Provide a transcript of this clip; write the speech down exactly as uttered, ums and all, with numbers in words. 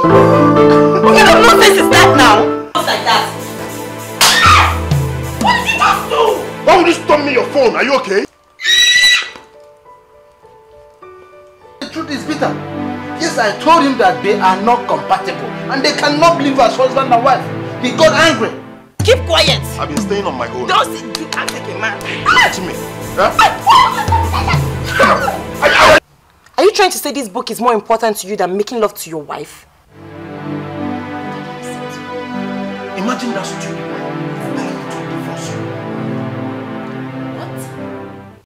What kind of nonsense is that now? Just like that. What did you just do? Why would you stop me your phone? Are you okay? The truth is, Peter. Yes, I told him that they are not compatible and they cannot live as husband and wife. He got angry. Keep quiet. I've been staying on my own. Don't sit, you act like a man. Touch me. Huh? Are you trying to say this book is more important to you than making love to your wife? Imagine that stupid.